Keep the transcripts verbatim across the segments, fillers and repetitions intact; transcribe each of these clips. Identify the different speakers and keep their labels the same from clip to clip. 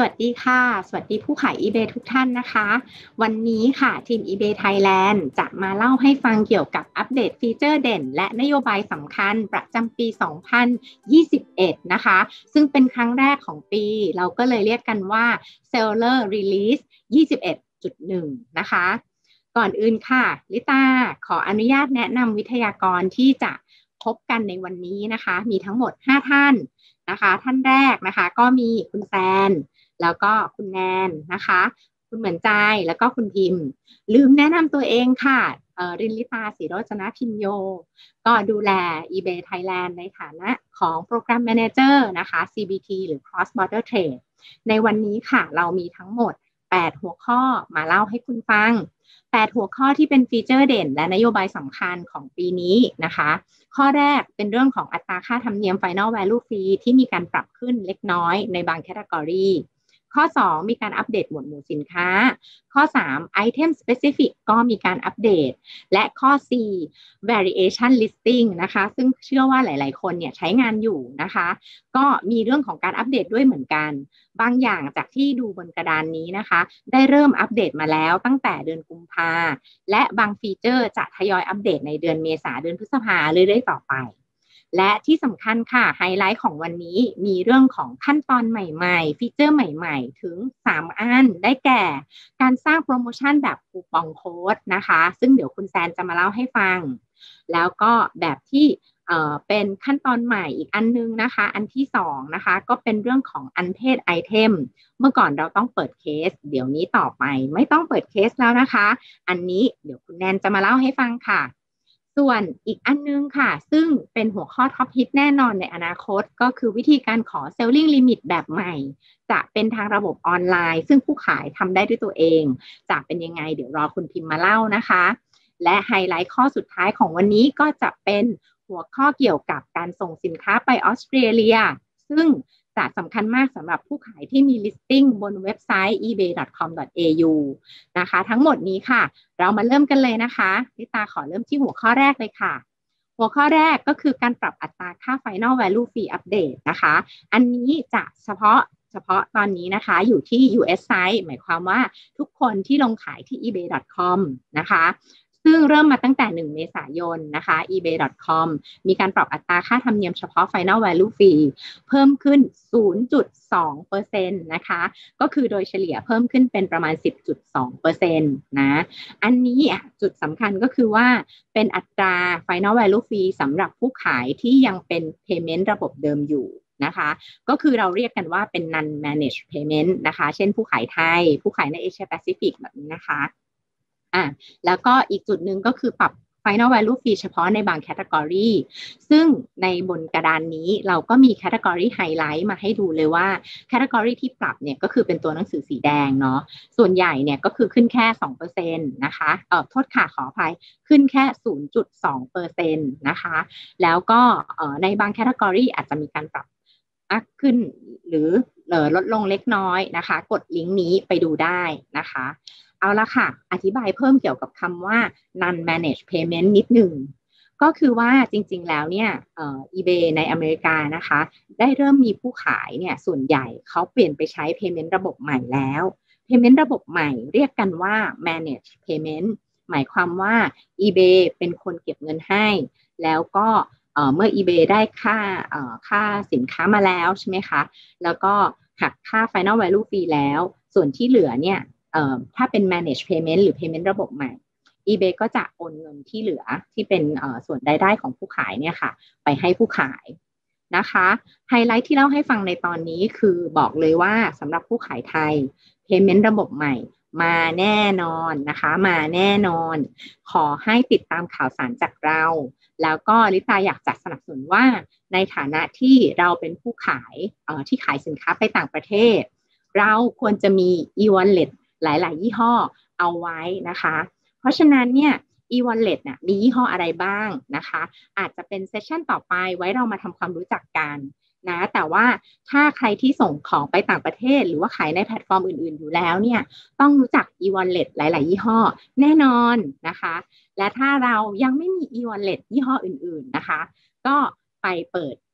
Speaker 1: วัสดีค่ะสวัสดีผู้ขาย eBay ทุกท่านนะคะวันนี้ค่ะทีม eBay Thailand จะมาเล่าให้ฟังเกี่ยวกับอัปเดตฟีเจอร์เด่นและนโยบายสำคัญประจำปี สองพันยี่สิบเอ็ด นะคะซึ่งเป็นครั้งแรกของปีเราก็เลยเรียกกันว่า Seller Release ยี่สิบเอ็ดจุดหนึ่ง นะคะก่อนอื่นค่ะลิตาขออนุญาตแนะนำวิทยากรที่จะพบกันในวันนี้นะคะมีทั้งหมดห้าท่านนะคะท่านแรกนะคะก็มีคุณแซนแล้วก็คุณแนนนะคะคุณเหมือนใจแล้วก็คุณพิมพ์ลืมแนะนำตัวเองค่ะรินลิตาศรีโรจนพินโยก็ดูแล eBay Thailand ในฐานะของ Program Manager นะคะ ซี บี ที หรือ Cross Border Trade ในวันนี้ค่ะเรามีทั้งหมดแปดหัวข้อมาเล่าให้คุณฟังแปดหัวข้อที่เป็นฟีเจอร์เด่นและนโยบายสำคัญของปีนี้นะคะข้อแรกเป็นเรื่องของอัตราค่าธรรมเนียม Final Value Fee ที่มีการปรับขึ้นเล็กน้อยในบางแคตตากรีข้อสองมีการอัปเดตหมวดหมู่สินค้าข้อสาม Item Specific ก็มีการอัปเดตและข้อสี่ Variation Listing นะคะซึ่งเชื่อว่าหลายๆคนเนี่ยใช้งานอยู่นะคะก็มีเรื่องของการอัปเดตด้วยเหมือนกันบางอย่างจากที่ดูบนกระดานนี้นะคะได้เริ่มอัปเดตมาแล้วตั้งแต่เดือนกุมภาและบางฟีเจอร์จะทยอยอัปเดตในเดือนเมษาเดือนพฤษภาเรื่อยๆต่อไปและที่สำคัญค่ะไฮไลท์ของวันนี้มีเรื่องของขั้นตอนใหม่ๆฟีเจอร์ใหม่ๆถึงสามอันได้แก่การสร้างโปรโมชั่นแบบคูปองโค้ดนะคะซึ่งเดี๋ยวคุณแซนจะมาเล่าให้ฟังแล้วก็แบบที่เอ่อเป็นขั้นตอนใหม่อีกอันนึงนะคะอันที่สองนะคะก็เป็นเรื่องของ unpaid item เมื่อก่อนเราต้องเปิดเคสเดี๋ยวนี้ต่อไปไม่ต้องเปิดเคสแล้วนะคะอันนี้เดี๋ยวคุณแนนจะมาเล่าให้ฟังค่ะส่วนอีกอันนึงค่ะซึ่งเป็นหัวข้อท็อปฮิตแน่นอนในอนาคตก็คือวิธีการขอ selling limit แบบใหม่จะเป็นทางระบบออนไลน์ซึ่งผู้ขายทำได้ด้วยตัวเองจะเป็นยังไงเดี๋ยวรอคุณพิมพ์มาเล่านะคะและไฮไลท์ข้อสุดท้ายของวันนี้ก็จะเป็นหัวข้อเกี่ยวกับการส่งสินค้าไปออสเตรเลียซึ่งจะสำคัญมากสำหรับผู้ขายที่มี listing บนเว็บไซต์ อีเบย์ ดอท คอม ดอท เอ ยู นะคะทั้งหมดนี้ค่ะเรามาเริ่มกันเลยนะคะลิตาขอเริ่มที่หัวข้อแรกเลยค่ะหัวข้อแรกก็คือการปรับอัตราค่า Final Value Fee Update นะคะอันนี้จะเฉพาะเฉพาะตอนนี้นะคะอยู่ที่ ยู เอส Site หมายความว่าทุกคนที่ลงขายที่ อีเบย์ ดอท คอม นะคะซึ่งเริ่มมาตั้งแต่หนึ่งเมษายนนะคะ อีเบย์ ดอท คอม มีการปรับอัตราค่าธรรมเนียมเฉพาะ Final Value Fee เพิ่มขึ้น ศูนย์จุดสองเปอร์เซ็นต์ นะคะก็คือโดยเฉลี่ยเพิ่มขึ้นเป็นประมาณ สิบจุดสองเปอร์เซ็นต์ นะอันนี้จุดสำคัญก็คือว่าเป็นอัตรา Final Value Fee สำหรับผู้ขายที่ยังเป็น Payment ระบบเดิมอยู่นะคะก็คือเราเรียกกันว่าเป็น non managed payment นะคะเช่นผู้ขายไทยผู้ขายในเอเชียแปซิฟิกแบบนี้นะคะอ่ะแล้วก็อีกจุดหนึ่งก็คือปรับ Final Value Fee เฉพาะในบางแคตตากรีซึ่งในบนกระดานนี้เราก็มีแคตตากรีไฮไลท์มาให้ดูเลยว่าแคตตากรีที่ปรับเนี่ยก็คือเป็นตัวหนังสือสีแดงเนาะส่วนใหญ่เนี่ยก็คือขึ้นแค่ สองเปอร์เซ็นต์ นะคะเอ่อโทษค่ะขออภัยขึ้นแค่ ศูนย์จุดสองเปอร์เซ็นต์ นะคะแล้วก็เอ่อในบางแคตตากรีอาจจะมีการปรับมากขึ้นหรือลดลงเล็กน้อยนะคะกดลิงก์นี้ไปดูได้นะคะเอาละค่ะอธิบายเพิ่มเกี่ยวกับคำว่า non managed payment นิดหนึ่งก็คือว่าจริงๆแล้วเนี่ยเอ่อ eBay ในอเมริกานะคะได้เริ่มมีผู้ขายเนี่ยส่วนใหญ่เขาเปลี่ยนไปใช้ payment ระบบใหม่แล้ว payment ระบบใหม่เรียกกันว่า managed payment หมายความว่า eBay เป็นคนเก็บเงินให้แล้วก็เอ่อเมื่อ eBay ได้ค่าเอ่อค่าสินค้ามาแล้วใช่ไหมคะแล้วก็หักค่า final value fee แล้วส่วนที่เหลือเนี่ยเอ่อถ้าเป็น managed payment หรือ payment ระบบใหม่ eBay ก็จะโอนเงินที่เหลือที่เป็นเอ่อส่วนรายได้ของผู้ขายเนี่ยค่ะไปให้ผู้ขายนะคะไฮไลท์ที่เล่าให้ฟังในตอนนี้คือบอกเลยว่าสำหรับผู้ขายไทย payment ระบบใหม่มาแน่นอนนะคะมาแน่นอนขอให้ติดตามข่าวสารจากเราแล้วก็ลิตาอยากจะสนับสนุนว่าในฐานะที่เราเป็นผู้ขายเอ่อที่ขายสินค้าไปต่างประเทศเราควรจะมี e-wallet หลายๆยี่ห้อเอาไว้นะคะเพราะฉะนั้นเนี่ย e-wallet น่ะมียี่ห้ออะไรบ้างนะคะอาจจะเป็นเซสชั่นต่อไปไว้เรามาทำความรู้จักกันนะแต่ว่าถ้าใครที่ส่งของไปต่างประเทศหรือว่าขายในแพลตฟอร์มอื่นๆอยู่แล้วเนี่ยต้องรู้จัก e-wallet หลายๆยี่ห้อแน่นอนนะคะและถ้าเรายังไม่มี e-wallet ยี่ห้ออื่นๆนะคะก็ไปเปิด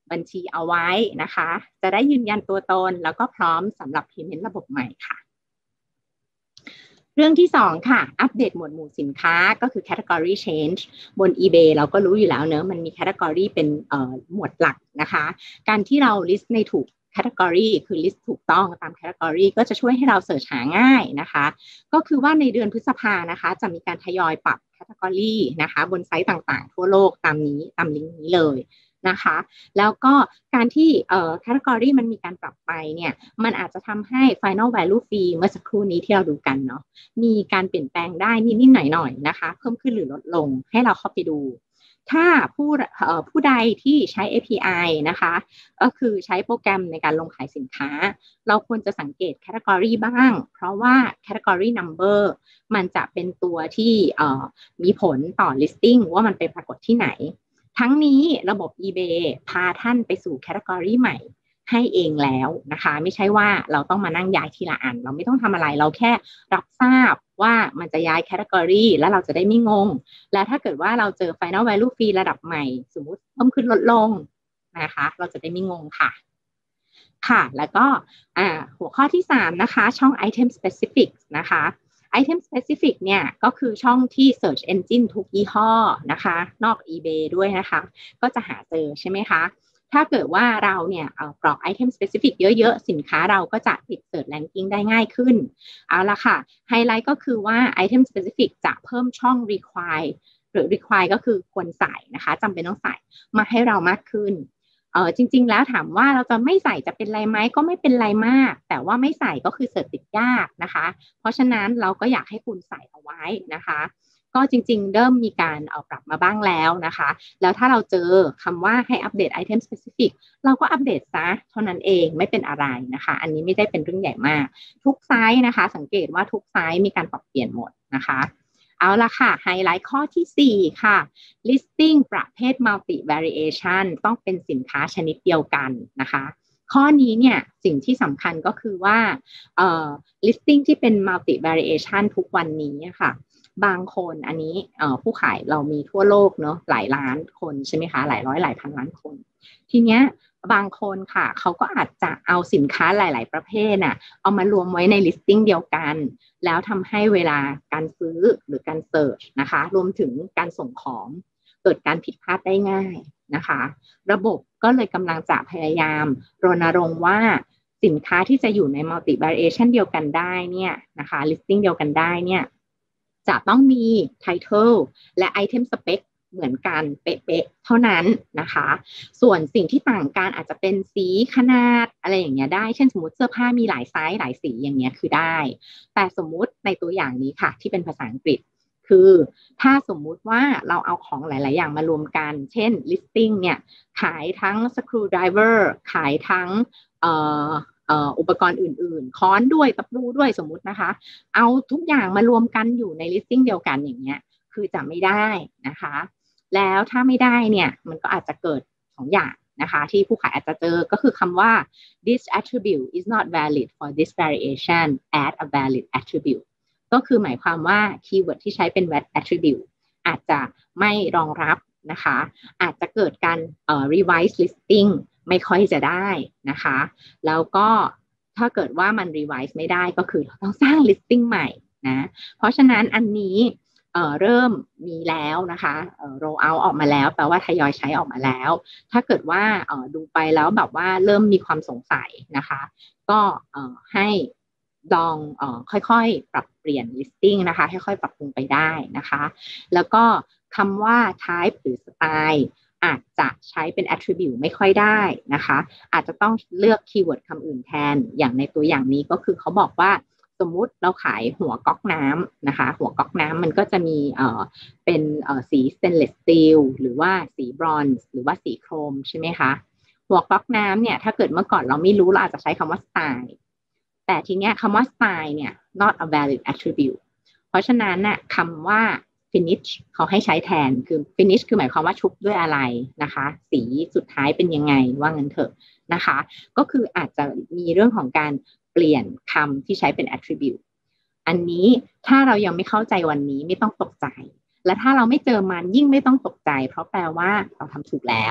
Speaker 1: บัญชีเอาไว้นะคะจะได้ยืนยันตัวตนแล้วก็พร้อมสำหรับ payment ระบบใหม่ค่ะเรื่องที่สองค่ะอัปเดตหมวดหมู่สินค้าก็คือ category change บน eBay เราก็รู้อยู่แล้วเนอะมันมี category เป็นเอ่อหมวดหลักนะคะการที่เรา list ในถูก category คือ list ถูกต้องตาม category ก็จะช่วยให้เราเสิร์ชหาง่ายนะคะก็คือว่าในเดือนพฤษภานะคะจะมีการทยอยปรับ category นะคะบนไซต์ต่างๆทั่วโลกตามนี้ตามลิงก์นี้เลยนะคะแล้วก็การที่เอ่อ category มันมีการปรับไปเนี่ยมันอาจจะทำให้ final value fee เมื่อสักครู่นี้ที่เราดูกันเนาะมีการเปลี่ยนแปลงได้นิดๆหน่อยๆนะคะเพิ่มขึ้นหรือลดลงให้เราเข้าไปดูถ้าผู้เอ่อผู้ใดที่ใช้ เอ พี ไอ นะคะก็คือใช้โปรแกรมในการลงขายสินค้าเราควรจะสังเกต category บ้างเพราะว่า category number มันจะเป็นตัวที่เอ่อมีผลต่อ listing ว่ามันไปปรากฏที่ไหนทั้งนี้ระบบ eBay พาท่านไปสู่ category ใหม่ให้เองแล้วนะคะไม่ใช่ว่าเราต้องมานั่งย้ายทีละอันเราไม่ต้องทำอะไรเราแค่รับทราบว่ามันจะย้ายแคตตากรีแล้วเราจะได้ไม่งงและถ้าเกิดว่าเราเจอ Final Value Fee ระดับใหม่สมมุติเพิ่มขึ้นลดลงนะคะเราจะได้ไม่งงค่ะค่ะแล้วก็หัวข้อที่สามนะคะช่อง Item Specific นะคะ Item Specific เนี่ยก็คือช่องที่ Search Engine ทุกยี่ห้อนะคะนอก eBay ด้วยนะคะก็จะหาเจอใช่ไหมคะถ้าเกิดว่าเราเนี่ยกรอก item specific เยอะๆสินค้าเราก็จะติด search ranking ได้ง่ายขึ้นเอาละค่ะไฮไลท์ก็คือว่า item specific จะเพิ่มช่อง require หรือ require ก็คือควรใส่นะคะจำเป็นต้องใส่มาให้เรามากขึ้นเออจริงๆแล้วถามว่าเราจะไม่ใส่จะเป็นไรไหมก็ไม่เป็นไรมากแต่ว่าไม่ใส่ก็คือเสิร์ชติดยากนะคะเพราะฉะนั้นเราก็อยากให้คุณใส่เอาไว้นะคะก็จริงๆเริ่มมีการเอาปรับมาบ้างแล้วนะคะแล้วถ้าเราเจอคำว่าให้อัปเดต item specific เราก็อัปเดตซะเท่านั้นเองไม่เป็นอะไรนะคะอันนี้ไม่ได้เป็นเรื่องใหญ่มากทุกไซส์นะคะสังเกตว่าทุกไซส์มีการปรับเปลี่ยนหมดนะคะเอาละค่ะไฮไลท์ข้อที่สี่ค่ะ listing ประเภท multi variation ต้องเป็นสินค้าชนิดเดียวกันนะคะข้อนี้เนี่ยสิ่งที่สำคัญก็คือว่าเอ่อ listing ที่เป็น multi variation ทุกวันนี้ค่ะบางคนอันนี้ผู้ขายเรามีทั่วโลกเนาะหลายล้านคนใช่ไหมคะหลายร้อยหลายพันล้านคนทีเนี้ยบางคนค่ะเขาก็อาจจะเอาสินค้าหลายๆประเภทน่ะเอามารวมไว้ใน listing เดียวกันแล้วทำให้เวลาการซื้อหรือการเสิร์ชนะคะรวมถึงการส่งของเกิดการผิดพลาดได้ง่ายนะคะระบบก็เลยกำลังจะพยายามรณรงค์ว่าสินค้าที่จะอยู่ใน multi variation เดียวกันได้เนี่ยนะคะ listing เดียวกันได้เนี่ยจะต้องมี title และ item spec เหมือนกันเป๊ะๆเท่านั้นนะคะส่วนสิ่งที่ต่างกันอาจจะเป็นสีขนาดอะไรอย่างเงี้ยได้เช่นสมมติเสื้อผ้ามีหลายไซส์หลายสีอย่างเงี้ยคือได้แต่สมมุติในตัวอย่างนี้ค่ะที่เป็นภาษาอังกฤษคือถ้าสมมุติว่าเราเอาของหลายๆอย่างมารวมกันเช่น listing เนี่ยขายทั้ง screwdriver ขายทั้งเอ่ออุปกรณ์อื่นๆค้อนด้วยตะปูด้วยสมมุตินะคะเอาทุกอย่างมารวมกันอยู่ใน listing เดียวกันอย่างเงี้ยคือจะไม่ได้นะคะแล้วถ้าไม่ได้เนี่ยมันก็อาจจะเกิดสองอย่างนะคะที่ผู้ขายอาจจะเจอก็คือคำว่า this attribute is not valid for this variation add a valid attribute ก็คือหมายความว่าคีย์เวิร์ดที่ใช้เป็น attribute อาจจะไม่รองรับนะคะอาจจะเกิดการเอ่อ revise listing ไม่ค่อยจะได้นะคะแล้วก็ถ้าเกิดว่ามัน revise ไม่ได้ก็คือต้องสร้าง listing ใหม่นะเพราะฉะนั้นอันนี้เอ่อเริ่มมีแล้วนะคะเอ่อ roll out ออกมาแล้วแปลว่าทยอยใช้ออกมาแล้วถ้าเกิดว่าเอ่อดูไปแล้วแบบว่าเริ่มมีความสงสัยนะคะก็เอ่อให้ลองเอ่อค่อยๆปรับเปลี่ยน listing นะคะค่อยๆปรับปรุงไปได้นะคะแล้วก็คำว่า type หรือ style อาจจะใช้เป็น attribute ไม่ค่อยได้นะคะอาจจะต้องเลือกคีย์เวิร์ดคำอื่นแทนอย่างในตัวอย่างนี้ก็คือเขาบอกว่าสมมุติเราขายหัวก๊อกน้ำนะคะหัวก๊อกน้ำมันก็จะมีเอ่อเป็นเอ่อสี stainless steel หรือว่าสีบรอนซ์หรือว่าสีโครมใช่ไหมคะหัวก๊อกน้ำเนี่ยถ้าเกิดเมื่อก่อนเราไม่รู้เราอาจจะใช้คำว่า style แต่ทีเนี้ยคำว่า style เนี่ย not a valid attribute เพราะฉะนั้นน่ะคำว่าfinish เขาให้ใช้แทนคือ finish คือหมายความว่าชุบด้วยอะไรนะคะสีสุดท้ายเป็นยังไงว่างั้นเถอะนะคะก็คืออาจจะมีเรื่องของการเปลี่ยนคำที่ใช้เป็น attribute อันนี้ถ้าเรายังไม่เข้าใจวันนี้ไม่ต้องตกใจและถ้าเราไม่เจอมันยิ่งไม่ต้องตกใจเพราะแปลว่าเราทำถูกแล้ว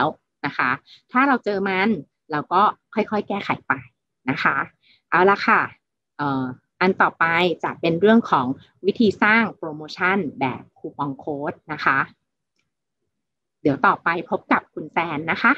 Speaker 1: นะคะถ้าเราเจอมันเราก็ค่อยๆแก้ไขไปนะคะเอาละค่ะเอ่ออันต่อไปจะเป็นเรื่องของวิธีสร้างโปรโมชั่นแบบคูปองโค้ดนะคะเดี๋ยวต่อไปพบกับคุณแซนนะคะ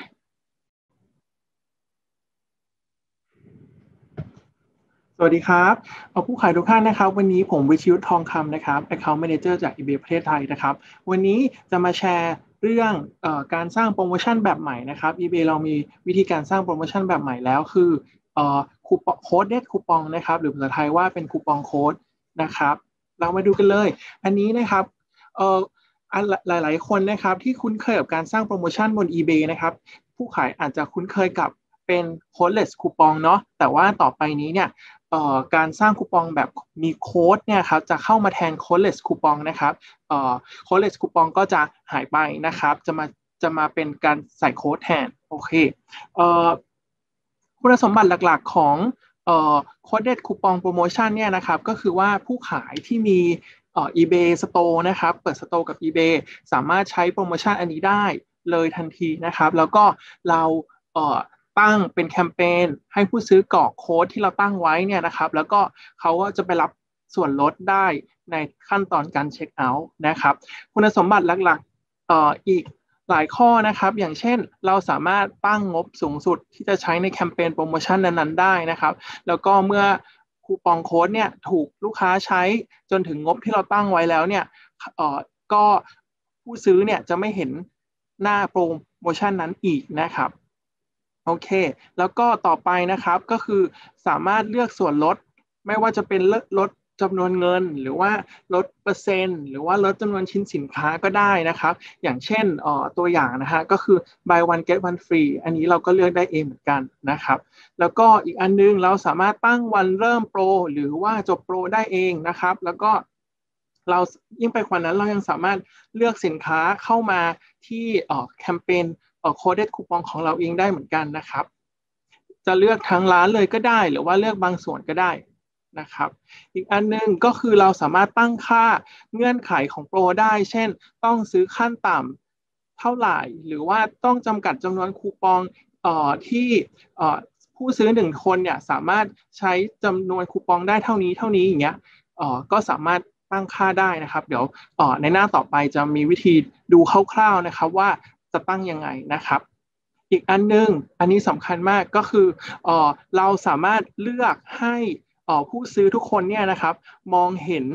Speaker 2: สวัสดีครับผู้ขายทุกท่านนะครับวันนี้ผมวิชิตทองคำนะครับ Account Manager จาก eBay ประเทศไทยนะครับวันนี้จะมาแชร์เรื่องเอ่อการสร้างโปรโมชั่นแบบใหม่นะครับ eBay เรามีวิธีการสร้างโปรโมชั่นแบบใหม่แล้วคือเอ่อคูปองโค้ดเด็ดคูปองนะครับหรือภาษาไทยว่าเป็นคูปองโค้ดนะครับเรามาดูกันเลยอันนี้นะครับเอ่อหลายๆคนนะครับที่คุ้นเคยกับการสร้างโปรโมชั่นบน eBay นะครับผู้ขายอาจจะคุ้นเคยกับเป็น codeless คูปองเนาะแต่ว่าต่อไปนี้เนี่ยเอ่อการสร้างคูปองแบบมีโค้ดเนี่ยครับจะเข้ามาแทน codeless คูปองนะครับเอ่อ codeless คูปองก็จะหายไปนะครับจะมาจะมาเป็นการใส่โค้ดแทนโอเคเอ่อคุณสมบัติหลักๆของเอ่อ coded คูปองโปรโมชั่นเนี่ยนะครับก็คือว่าผู้ขายที่มีเอ่อ eBay Store นะครับเปิด Store กับ eBay สามารถใช้โปรโมชั่นอันนี้ได้เลยทันทีนะครับแล้วก็เราเอ่อตั้งเป็นแคมเปญให้ผู้ซื้อกรอกโค้ดที่เราตั้งไว้เนี่ยนะครับแล้วก็เขาก็จะไปรับส่วนลดได้ในขั้นตอนการเช็คเอาท์นะครับคุณสมบัติหลักๆเอ่ออีกหลายข้อนะครับอย่างเช่นเราสามารถตั้งงบสูงสุดที่จะใช้ในแคมเปญโปรโมชั่นนั้นๆได้นะครับแล้วก็เมื่อคูปองโค้ดเนี่ยถูกลูกค้าใช้จนถึงงบที่เราตั้งไว้แล้วเนี่ยเอ่อก็ผู้ซื้อเนี่ยจะไม่เห็นหน้าโปรโมชั่นนั้นอีกนะครับโอเคแล้วก็ต่อไปนะครับก็คือสามารถเลือกส่วนลดไม่ว่าจะเป็นลดจำนวนเงินหรือว่าลดเปอร์เซ็นต์หรือว่าลดจำนวนชิ้นสินค้าก็ได้นะครับอย่างเช่นเอ่อตัวอย่างนะฮะก็คือ buy one get one free อันนี้เราก็เลือกได้เองเหมือนกันนะครับแล้วก็อีกอันนึงเราสามารถตั้งวันเริ่มโปรหรือว่าจบโปรได้เองนะครับแล้วก็เรายิ่งไปกว่านั้นเรายังสามารถเลือกสินค้าเข้ามาที่เอ่อแคมเปญเอ่อ coded คูปองของเราเองได้เหมือนกันนะครับจะเลือกทั้งร้านเลยก็ได้หรือว่าเลือกบางส่วนก็ได้นะครับอีกอันนึงก็คือเราสามารถตั้งค่าเงื่อนไขของโปรได้เช่นต้องซื้อขั้นต่ำเท่าไหร่หรือว่าต้องจำกัดจำนวนคูปองเอ่อที่เอ่อผู้ซื้อหนึ่งคนเนี่ยสามารถใช้จำนวนคูปองได้เท่านี้เท่านี้อย่างเงี้ยเอ่อก็สามารถตั้งค่าได้นะครับเดี๋ยวเอ่อในหน้าต่อไปจะมีวิธีดูคร่าวๆนะครับว่าจะตั้งยังไงนะครับอีกอันนึงอันนี้สำคัญมากก็คือเอ่อเราสามารถเลือกให้ผู้ซื้อทุกคนเนี่ยนะครับมองเห็น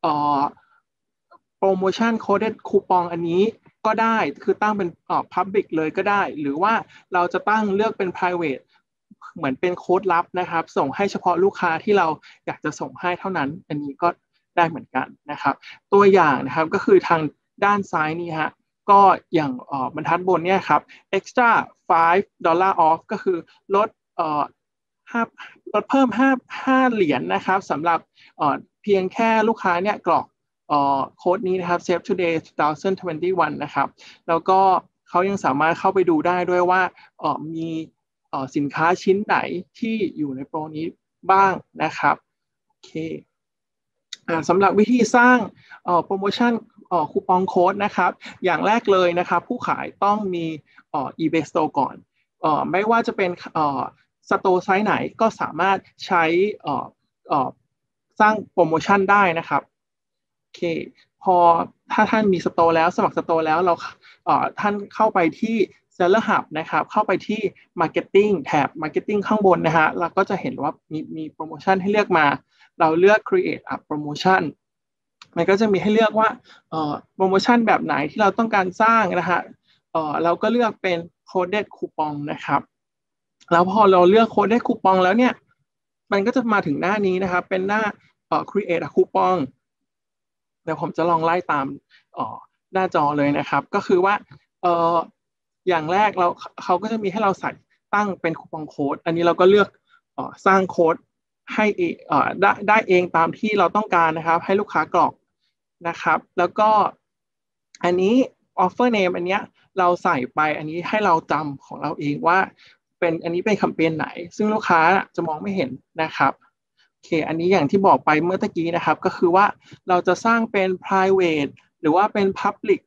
Speaker 2: โปรโมชั่นโค้ดคูปองอันนี้ก็ได้คือตั้งเป็นเอ่อ Public เลยก็ได้หรือว่าเราจะตั้งเลือกเป็น Private เหมือนเป็นโค้ดลับนะครับส่งให้เฉพาะลูกค้าที่เราอยากจะส่งให้เท่านั้นอันนี้ก็ได้เหมือนกันนะครับตัวอย่างนะครับก็คือทางด้านซ้ายนี่ฮะก็อย่างเอ่อบรรทัดบนเนี่ยครับ extra five dollar off ก็คือลดเอ่อห้าลดเพิ่มห้าห้าเหรียญนะครับสำหรับเอ่อเพียงแค่ลูกค้าเนี่ยกรอกเอ่อโค้ดนี้นะครับ Save Today สองพันยี่สิบเอ็ดนะครับแล้วก็เขายังสามารถเข้าไปดูได้ด้วยว่าเอ่อมีเอ่อสินค้าชิ้นไหนที่อยู่ในโปรนี้บ้างนะครับโอเคอ่าสำหรับวิธีสร้างเอ่อโปรโมชั่นเอ่อคูปองโค้ดนะครับอย่างแรกเลยนะครับผู้ขายต้องมีเอ่อ eBay Store ก่อนเอ่อไม่ว่าจะเป็นเอ่อสโตร์ไซต์ไหนก็สามารถใช้เอ่อเอ่อสร้างโปรโมชั่นได้นะครับโอเคพอถ้าท่านมีสโตร์แล้วสมัครสโตร์แล้วเราเอ่อท่านเข้าไปที่ Seller Hub นะครับเข้าไปที่ Marketing แถบ Marketing ข้างบนนะฮะเราก็จะเห็นว่ามีมีโปรโมชั่นให้เลือกมาเราเลือก create a promotion มันก็จะมีให้เลือกว่าเอ่อโปรโมชั่นแบบไหนที่เราต้องการสร้างนะฮะเอ่อเราก็เลือกเป็น coded coupon นะครับแล้วพอเราเลือก coded coupon แล้วเนี่ยมันก็จะมาถึงหน้านี้นะครับเป็นหน้าเอ่อ create a coupon เดี๋ยวผมจะลองไล่ตามเอ่อหน้าจอเลยนะครับก็คือว่าเอ่ออย่างแรกเราเขาก็จะมีให้เราใส่ตั้งเป็นคูปองโค้ดอันนี้เราก็เลือกเอ่อสร้างโค้ดให้เอ่อได้ได้เองตามที่เราต้องการนะครับให้ลูกค้ากรอกนะครับแล้วก็อันนี้ offer name อันเนี้ยเราใส่ไปอันนี้ให้เราจำของเราเองว่าเป็นอันนี้เป็นแคมเปญไหนซึ่งลูกค้าจะมองไม่เห็นนะครับโอเคอันนี้อย่างที่บอกไปเมื่อตะกี้นะครับก็คือว่าเราจะสร้างเป็น private หรือว่าเป็น public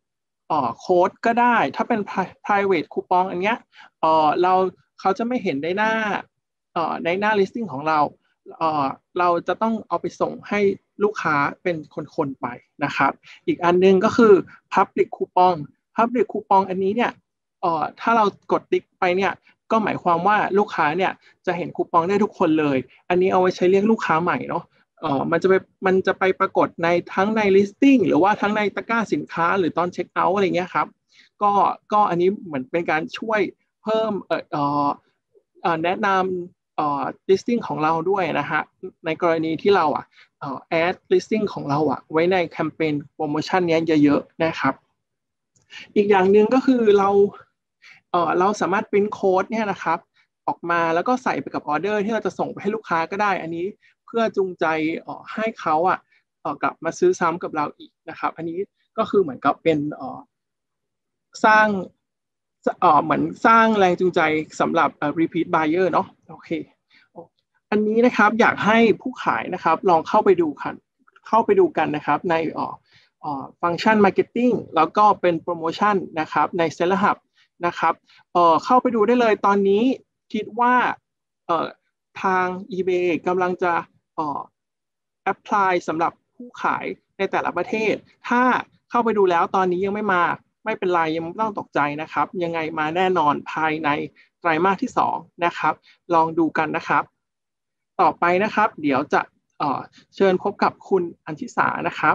Speaker 2: เอ่อโค้ดก็ได้ถ้าเป็น private คูปองอันเนี้ยเอ่อเราเขาจะไม่เห็นในหน้าเอ่อในหน้า listing ของเราเอ่อเราจะต้องเอาไปส่งให้ลูกค้าเป็นคนๆไปนะครับอีกอันนึงก็คือ public coupon public coupon อันนี้เนี่ยเอ่อถ้าเรากดติ๊กไปเนี่ยก็หมายความว่าลูกค้าเนี่ยจะเห็นคูปองได้ทุกคนเลยอันนี้เอาไว้ใช้เรียกลูกค้าใหม่เนาะเอ่อมันจะไปมันจะไปปรากฏในทั้งใน listing หรือว่าทั้งในตะกร้าสินค้าหรือตอนเช็คเอาท์อะไรเงี้ยครับก็ก็อันนี้เหมือนเป็นการช่วยเพิ่มเอ่อเอ่อเอ่อแนะนำเอ่อ listing ของเราด้วยนะฮะในกรณีที่เราอ่ะเอ่อ add listing ของเราอ่ะไว้ในแคมเปญโปรโมชั่นนี้เยอะๆนะครับอีกอย่างหนึ่งก็คือเราเอ่อเราสามารถ print code เนี่ยนะครับออกมาแล้วก็ใส่ไปกับออเดอร์ที่เราจะส่งไปให้ลูกค้าก็ได้อันนี้เพื่อจูงใจเอ่อให้เขาอ่ะเอ่อกลับมาซื้อซ้ำกับเราอีกนะครับอันนี้ก็คือเหมือนกับเป็นเอ่อสร้างเอ่อเหมือนสร้างแรงจูงใจสำหรับเอ่อ repeat buyer เนาะโอเคอันนี้นะครับอยากให้ผู้ขายนะครับลองเข้าไปดูกันเข้าไปดูกันนะครับในเอ่อฟังก์ชัน Marketing แล้วก็เป็นโปรโมชั่นนะครับใน Seller Hub นะครับเอ่อเข้าไปดูได้เลยตอนนี้คิดว่าเอ่อทาง eBay กำลังจะเอ่อ apply สำหรับผู้ขายในแต่ละประเทศถ้าเข้าไปดูแล้วตอนนี้ยังไม่มาไม่เป็นไรยังไม่ต้องตกใจนะครับยังไงมาแน่นอนภายในไตรมาสที่สองนะครับลองดูกันนะครับต่อไปนะครับเดี๋ยวจะเอ่อเชิญพบกับคุณอัญชิสานะครับ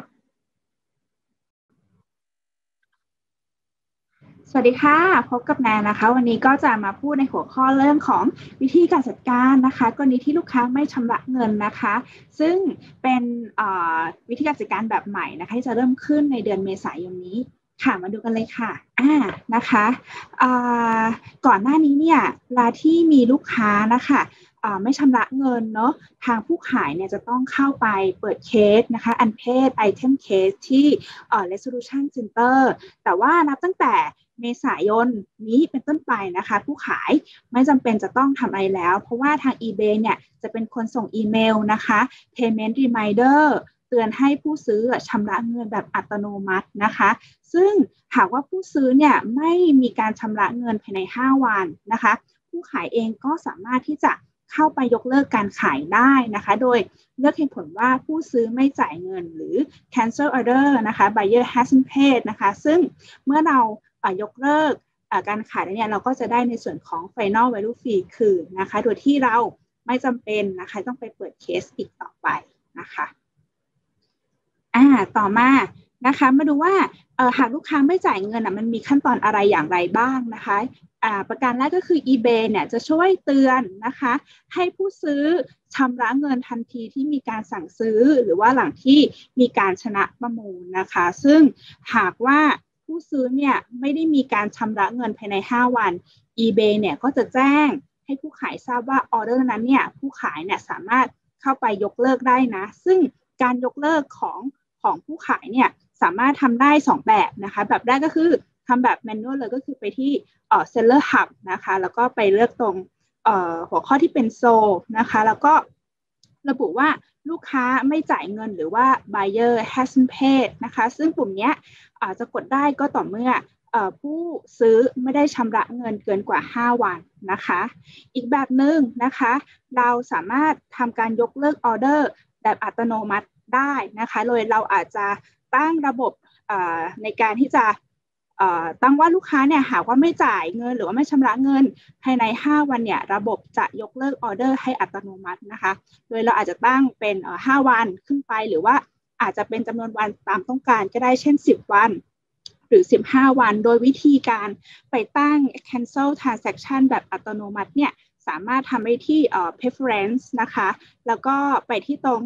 Speaker 3: สวัสดีค่ะพบกับแนนนะคะวันนี้ก็จะมาพูดในหัวข้อเรื่องของวิธีการจัดการนะคะกรณีที่ลูกค้าไม่ชำระเงินนะคะซึ่งเป็นวิธีการจัดการแบบใหม่นะคะที่จะเริ่มขึ้นในเดือนเมษายนนี้ค่ะมาดูกันเลยค่ะอ่านะคะอ่าก่อนหน้านี้เนี่ยเวลาที่มีลูกค้านะคะไม่ชำระเงินเนาะทางผู้ขายเนี่ยจะต้องเข้าไปเปิดเคสนะคะ unpaid item case ที่ resolution center แต่ว่านับตั้งแต่เมษายนนี้เป็นต้นไปนะคะผู้ขายไม่จำเป็นจะต้องทำอะไรแล้วเพราะว่าทาง eBay เนี่ยจะเป็นคนส่งอีเมลนะคะ payment reminder เตือนให้ผู้ซื้อชำระเงินแบบอัตโนมัตินะคะซึ่งหากว่าผู้ซื้อเนี่ยไม่มีการชำระเงินภายในห้าวันนะคะผู้ขายเองก็สามารถที่จะเข้าไปยกเลิกการขายได้นะคะโดยเลือกเหตุผลว่าผู้ซื้อไม่จ่ายเงินหรือ cancel order นะคะ buyer hasn't paid นะคะซึ่งเมื่อเรายกเลิกการขายเนี่ยเราก็จะได้ในส่วนของ final value fee คืนนะคะโดยที่เราไม่จำเป็นนะคะต้องไปเปิดเคสอีกต่อไปนะคะอ่าต่อมานะคะมาดูว่าหากลูกค้าไม่จ่ายเงินอ่ะมันมีขั้นตอนอะไรอย่างไรบ้างนะคะประการแรกก็คือ eBay เนี่ยจะช่วยเตือนนะคะให้ผู้ซื้อชำระเงินทันทีที่มีการสั่งซื้อหรือว่าหลังที่มีการชนะประมูลนะคะซึ่งหากว่าผู้ซื้อเนี่ยไม่ได้มีการชำระเงินภายในห้าวัน eBay เนี่ยก็จะแจ้งให้ผู้ขายทราบว่าออเดอร์นั้นเนี่ยผู้ขายเนี่ยสามารถเข้าไปยกเลิกได้นะซึ่งการยกเลิกของของผู้ขายเนี่ยสามารถทำได้สองแบบนะคะแบบแรกก็คือทำแบบแมนนวลเลยก็คือไปที่เอ่อ Seller Hub นะคะแล้วก็ไปเลือกตรงเอ่อหัวข้อที่เป็นโซนะคะแล้วก็ระบุว่าลูกค้าไม่จ่ายเงินหรือว่า buyer hasn't paid นะคะซึ่งปุ่มนี้อาจจะกดได้ก็ต่อเมื่อเอ่อผู้ซื้อไม่ได้ชำระเงินเกินกว่าห้าวันนะคะอีกแบบหนึ่งนะคะเราสามารถทำการยกเลิกออเดอร์แบบอัตโนมัติได้นะคะโดยเราอาจจะตั้งระบบในการที่จะตั้งว่าลูกค้าเนี่ยหากว่าไม่จ่ายเงินหรือว่าไม่ชำระเงินภายในห้าวันเนี่ยระบบจะยกเลิกออเดอร์ให้อัตโนมัตินะคะโดยเราอาจจะตั้งเป็นห้าวันขึ้นไปหรือว่าอาจจะเป็นจำนวนวันตามต้องการก็ได้เช่นสิบวันหรือสิบห้าวันโดยวิธีการไปตั้ง cancel transaction แบบอัตโนมัติเนี่ยสามารถทำได้ที่ preference นะคะแล้วก็ไปที่ตรง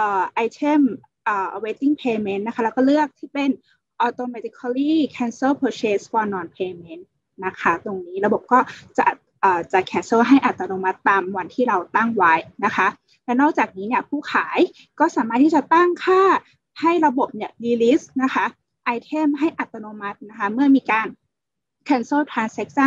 Speaker 3: item awaiting payment นะคะแล้วก็เลือกที่เป็น automatically cancel purchase for non-payment นะคะตรงนี้ระบบก็จะจะ cancel ให้อัตโนมัติตามวันที่เราตั้งไว้นะคะและนอกจากนี้เนี่ยผู้ขายก็สามารถที่จะตั้งค่าให้ระบบเนี่ย release นะคะไอเทมให้อัตโนมัตินะคะเมื่อมีการ cancel transaction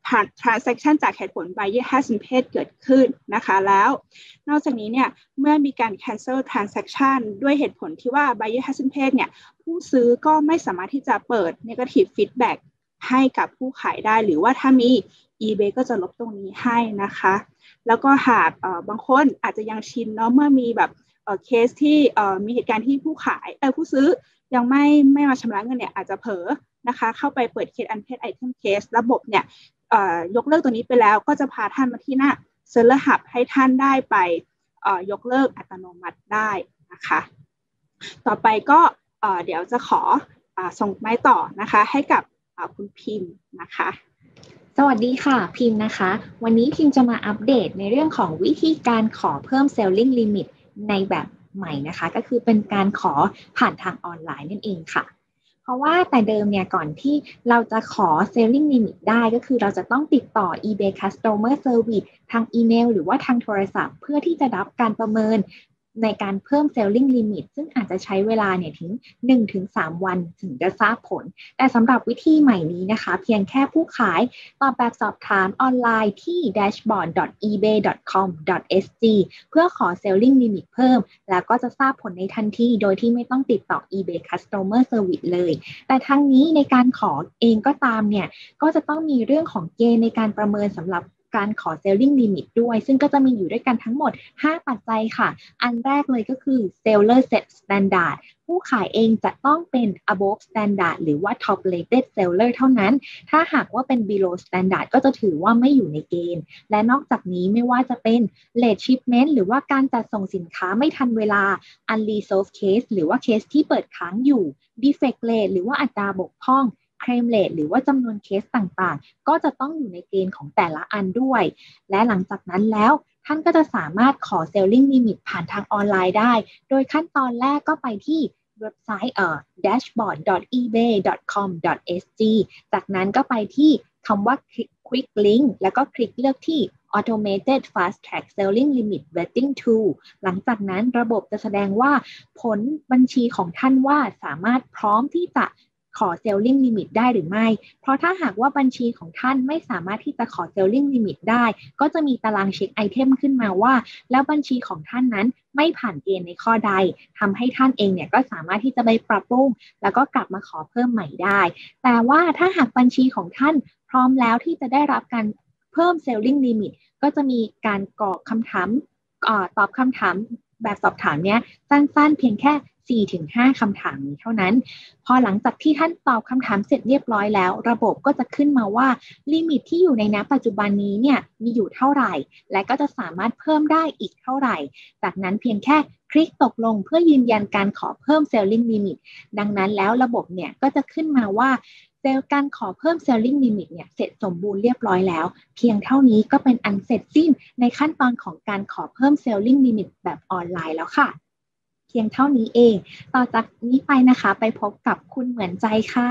Speaker 3: transaction จากเหตุผล buyer hasn't paid เกิดขึ้นนะคะแล้วนอกจากนี้เนี่ยเมื่อมีการ cancel transaction ด้วยเหตุผลที่ว่า buyer hasn't paid เนี่ยผู้ซื้อก็ไม่สามารถที่จะเปิด negative feedback ให้กับผู้ขายได้หรือว่าถ้ามี eBay ก็จะลบตรงนี้ให้นะคะแล้วก็หากบางคนอาจจะยังชินเนาะเมื่อมีแบบเคสที่มีเหตุการณ์ที่ผู้ขายเออผู้ซื้อยังไม่ไม่มาชำระเงินเนี่ยอาจจะเผลอนะคะเข้าไปเปิดเคส unpaid item case ระบบเนี่ยยกเลิกตัวนี้ไปแล้วก็จะพาท่านมาที่หน้า Seller Hub ให้ท่านได้ไปยกเลิกอัตโนมัติได้นะคะต่อไปก็เดี๋ยวจะขอส่งไม้ต่อนะคะให้กับคุณพิมพ์นะคะ
Speaker 1: สวัสดีค่ะพิมพ์นะคะวันนี้พิมพ์จะมาอัปเดตในเรื่องของวิธีการขอเพิ่ม selling limit ในแบบใหม่นะคะก็คือเป็นการขอผ่านทางออนไลน์นั่นเองค่ะเพราะว่าแต่เดิมเนี่ยก่อนที่เราจะขอ selling limit ได้ก็คือเราจะต้องติดต่อ eBay Customer Service ทางอีเมลหรือว่าทางโทรศัพท์เพื่อที่จะรับการประเมินในการเพิ่ม selling limit ซึ่งอาจจะใช้เวลาเนี่ยถึง หนึ่งถึงสาม วันถึงจะทราบผลแต่สำหรับวิธีใหม่นี้นะคะเพียงแค่ผู้ขายตอบแบบสอบถามออนไลน์ที่ แดชบอร์ด ดอท อีเบย์ ดอท คอม ดอท เอส จี เพื่อขอ selling limit เพิ่มแล้วก็จะทราบผลในทันทีโดยที่ไม่ต้องติดต่อ eBay Customer Service เลยแต่ทั้งนี้ในการขอเองก็ตามเนี่ยก็จะต้องมีเรื่องของเกณฑ์ในการประเมินสำหรับการขอ selling limit ด้วยซึ่งก็จะมีอยู่ด้วยกันทั้งหมดห้าปัจจัยค่ะอันแรกเลยก็คือ seller set standard ผู้ขายเองจะต้องเป็น above standard หรือว่า top rated seller เท่านั้นถ้าหากว่าเป็น below standard ก็จะถือว่าไม่อยู่ในเกณฑ์และนอกจากนี้ไม่ว่าจะเป็น late shipment หรือว่าการจัดส่งสินค้าไม่ทันเวลา unresolved case หรือว่าเคสที่เปิดค้างอยู่ defect rate หรือว่าอัตราบกพร่องเคลมเรทหรือว่าจำนวนเคสต่างๆก็จะต้องอยู่ในเกณฑ์ของแต่ละอันด้วยและหลังจากนั้นแล้วท่านก็จะสามารถขอ selling limit ผ่านทางออนไลน์ได้โดยขั้นตอนแรกก็ไปที่เว็บไซต์เอ่อ แดชบอร์ด ดอท อีเบย์ ดอท คอม ดอท เอส จี จากนั้นก็ไปที่คำว่า quick link แล้วก็คลิกเลือกที่ automated fast track selling limit vetting tool หลังจากนั้นระบบจะแสดงว่าผลบัญชีของท่านว่าสามารถพร้อมที่จะขอ selling limit ได้หรือไม่เพราะถ้าหากว่าบัญชีของท่านไม่สามารถที่จะขอ selling limit ได้ก็จะมีตารางเช็คไอเทมขึ้นมาว่าแล้วบัญชีของท่านนั้นไม่ผ่านเกณฑ์ในข้อใดทำให้ท่านเองเนี่ยก็สามารถที่จะไปปรับปรุงแล้วก็กลับมาขอเพิ่มใหม่ได้แต่ว่าถ้าหากบัญชีของท่านพร้อมแล้วที่จะได้รับการเพิ่ม selling limit ก็จะมีการกรอกคำถามตอบคำถามแบบสอบถามเนี้ยสั้นๆเพียงแค่สี่ถึงห้า คำถามนี้เท่านั้นพอหลังจากที่ท่านตอบคำถามเสร็จเรียบร้อยแล้วระบบก็จะขึ้นมาว่าลิมิตที่อยู่ในณปัจจุบันนี้เนี่ยมีอยู่เท่าไหร่และก็จะสามารถเพิ่มได้อีกเท่าไหร่จากนั้นเพียงแค่คลิกตกลงเพื่อยืนยันการขอเพิ่ม selling limit ดังนั้นแล้วระบบเนี่ยก็จะขึ้นมาว่าเซลล์การขอเพิ่ม selling limit เนี่ยเสร็จสมบูรณ์เรียบร้อยแล้วเพียงเท่านี้ก็เป็นอันเสร็จสิ้นในขั้นตอนของการขอเพิ่ม selling limit แบบออนไลน์แล้วค่ะเพียงเท่านี้เองต่อจากนี้ไปนะคะไปพบกับคุณเหมือนใจค่ะ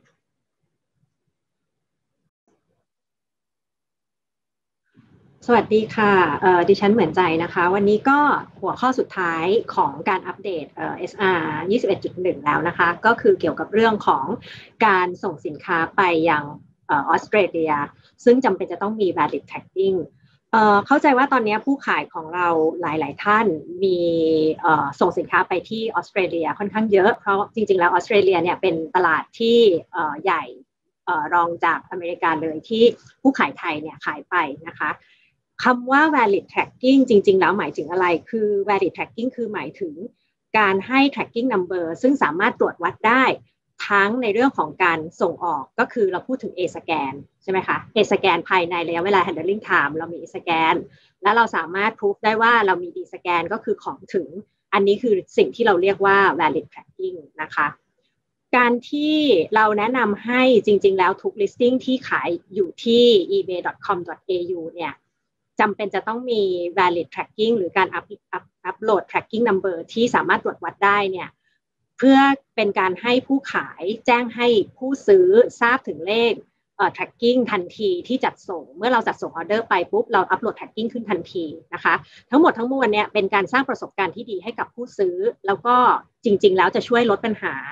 Speaker 4: สวัสดีค่ะดิฉันเหมือนใจนะคะวันนี้ก็หัวข้อสุดท้ายของการอัปเดต เอส อาร์ ยี่สิบเอ็ดจุดหนึ่ง แล้วนะคะก็คือเกี่ยวกับเรื่องของการส่งสินค้าไปยังออสเตรเลียซึ่งจำเป็นจะต้องมี valid tracking เอ่อเข้าใจว่าตอนนี้ผู้ขายของเราหลายๆท่านมีเอ่อส่งสินค้าไปที่ออสเตรเลียค่อนข้างเยอะเพราะจริงๆแล้วออสเตรเลียเนี่ยเป็นตลาดที่เอ่อใหญ่เอ่อรองจากอเมริกาเลยที่ผู้ขายไทยเนี่ยขายไปนะคะคำว่า valid tracking จริงๆแล้วหมายถึงอะไรคือ valid tracking คือหมายถึงการให้ tracking number ซึ่งสามารถตรวจวัดได้ทั้งในเรื่องของการส่งออกก็คือเราพูดถึง A scan ใช่ไหมคะ A scan ภายในระยะเวลา handling time เรามี A scan แล้วเราสามารถ proof ได้ว่าเรามี D scan ก็คือของถึงอันนี้คือสิ่งที่เราเรียกว่า valid tracking นะคะการที่เราแนะนำให้จริงๆแล้วทุก listing ที่ขายอยู่ที่ อีเบย์ ดอท คอม ดอท เอ ยู เนี่ยจำเป็นจะต้องมี valid tracking หรือการ up, up, upload tracking number ที่สามารถตรวจวัดได้เนี่ยเพื่อเป็นการให้ผู้ขายแจ้งให้ผู้ซื้อทราบถึงเลขเอ่อ tracking ทันทีที่จัดส่งเมื่อเราจัดส่งออเดอร์ไปปุ๊บเรา upload tracking ขึ้นทันทีนะคะทั้งหมดทั้งมวลเนี่ยเป็นการสร้างประสบการณ์ที่ดีให้กับผู้ซื้อแล้วก็จริงๆแล้วจะช่วยลดปัญหา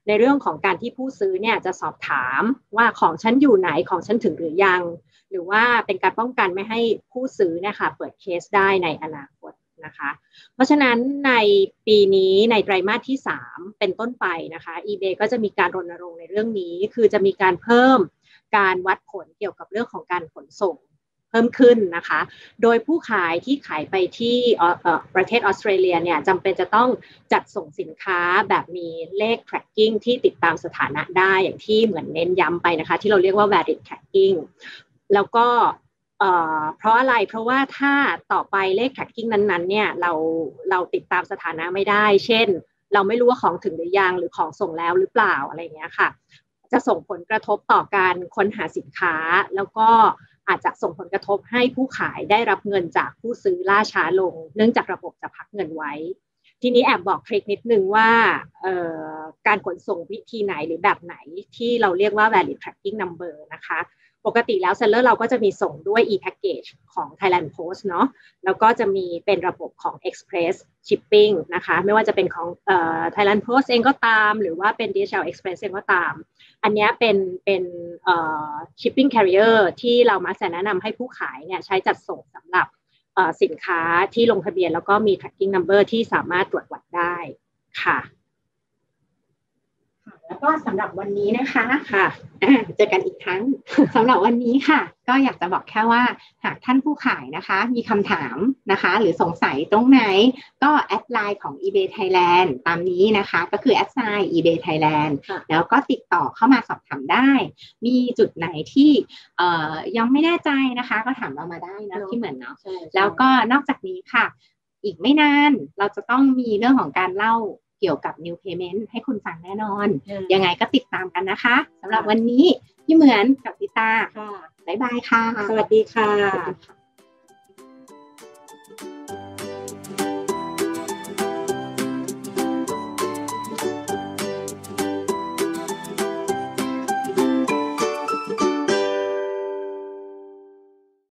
Speaker 4: ในเรื่องของการที่ผู้ซื้อเนี่ยจะสอบถามว่าของฉันอยู่ไหนของฉันถึงหรือยังหรือว่าเป็นการป้องกันไม่ให้ผู้ซื้อเนี่ยค่ะเปิดเคสได้ในอนาคตนะคะเพราะฉะนั้นในปีนี้ในไตรมาสที่สามเป็นต้นไปนะคะ eBay ก็จะมีการรณรงค์ในเรื่องนี้คือจะมีการเพิ่มการวัดผลเกี่ยวกับเรื่องของการขนส่งเพิ่มขึ้นนะคะโดยผู้ขายที่ขายไปที่ประเทศออสเตรเลียเนี่ยจำเป็นจะต้องจัดส่งสินค้าแบบมีเลข tracking ที่ติดตามสถานะได้อย่างที่เหมือนเน้นย้ำไปนะคะที่เราเรียกว่า valid tracking แล้วก็เพราะอะไรเพราะว่าถ้าต่อไปเลข tracking นั้นๆเนี่ยเราเราติดตามสถานะไม่ได้เช่นเราไม่รู้ว่าของถึงหรือยังหรือของส่งแล้วหรือเปล่าอะไรอย่างเงี้ยค่ะจะส่งผลกระทบต่อการค้นหาสินค้าแล้วก็อาจจะส่งผลกระทบให้ผู้ขายได้รับเงินจากผู้ซื้อล่าช้าลงเนื่องจากระบบจะพักเงินไว้ทีนี้แอบบอกทริคนิดนึงว่าการขนส่งวิธีไหนหรือแบบไหนที่เราเรียกว่า valid tracking number นะคะปกติแล้วเซลเลอร์เราก็จะมีส่งด้วย e-package ของ Thailand Post เนาะแล้วก็จะมีเป็นระบบของ Express Shipping นะคะไม่ว่าจะเป็นของเอ่อ Thailand Post เองก็ตามหรือว่าเป็น ดี เอช แอล Express เองก็ตามอันนี้เป็นเป็นเอ่อ shipping carrier ที่เรามักจะแนะนำให้ผู้ขายเนี่ยใช้จัดส่งสำหรับเอ่อสินค้าที่ลงทะเบียนแล้วก็มี tracking number ที่สามารถตรวจวัดได้ค่ะ
Speaker 1: แล้วก็สำหรับวันนี้นะคะค่ะเจอกันอีกครั้ง สำหรับวันนี้ค่ะก็อยากจะบอกแค่ว่าหากท่านผู้ขายนะคะมีคำถามนะคะหรือสงสัยตรงไหนก็แอดไลน์ของ eBay Thailand ตามนี้นะคะก็คือแอดไซน์ eBay Thailand แล้วก็ติดต่อเข้ามาสอบถามได้มีจุดไหนที่เอ่อยังไม่แน่ใจนะคะก็ถามเรามาได้นะที่เหมือนเนาะแล้วก็นอกจากนี้ค่ะอีกไม่นานเราจะต้องมีเรื่องของการเล่าเกี่ยวกับ New Payment ให้คุณฟังแน่นอนยังไงก็ติดตามกันนะคะสำหรับวันนี้พี่เหมือนกับติตาบ๊ายบายค่ะ
Speaker 4: สวัสดีค่ะ